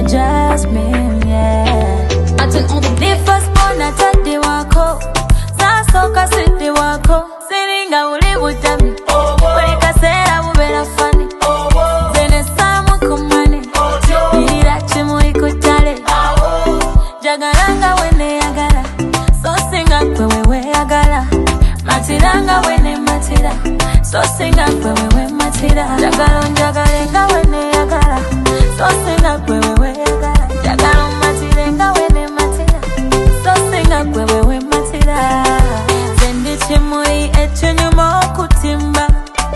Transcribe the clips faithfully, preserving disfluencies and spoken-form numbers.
Jazmine, yeah. Artin on the beat. First born at the wako, Sasoka city wako, Sininga uli bujami, Weka sera ubera funny, Zene samu kumane, Nira chimu ikutale, Jagalanga wene agala, So singa kwewe agala, Matiranga wene matira, So singa kwewe matira, Jagalon jagalenga wene agala, So singa kwewe agala, Jagalon matirenga wene matira, So singa kwewe matira. Zendi chimui echunyuma okutimba,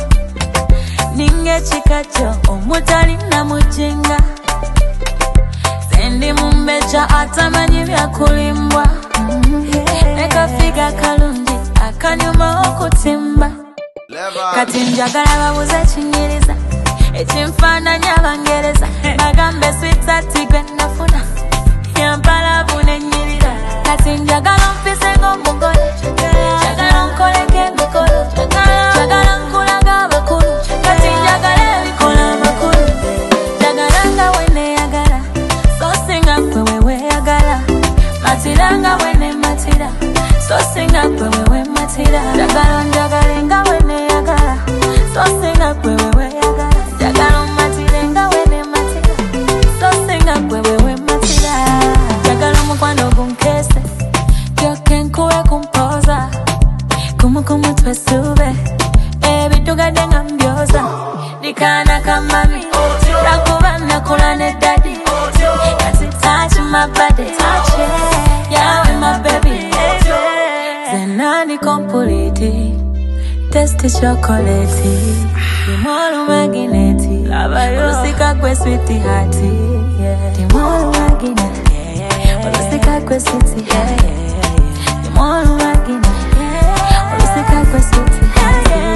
Ninge chikacho omutali na mujinga, Zendi mumbecha atamanyi vya kulimbwa, Neka figa kalungi akanyuma okutimba, Kati njagala babuze chinyiriza, Echimfana nyabangereza, Bagambe swita tigwe nafuna, Yampala bune nyirira, Kati njagala mpise ngomugole, Njagala nkoleke mikolo, Njagala nkulaga bakulu, Kati njagala ebikola makulu, Njagalanga wene yagala, So singa kwewe yagala, Matiranga wene matira, So singa kwewe matira, Njagala njagalenga wene yagala, So singa kwewe yagala, Njagala matirenga wene matira, So singa kwewe matira, Njagala mukwano gunkese, Kyoke nkule kumpoza, Kumu kumu twesube, Ebituga denga mbyoza, Nikana kamami, Rakuba nakula ne daddy, Kasi touch my body, Yawe my baby, Zenani complete, Testi chocolate, Timolu magineti, Ulusika kwe sweetie hearty, Timolu magineti, Ulusika kwe sweetie hearty, Timolu magineti, Ulusika kwe sweetie hearty.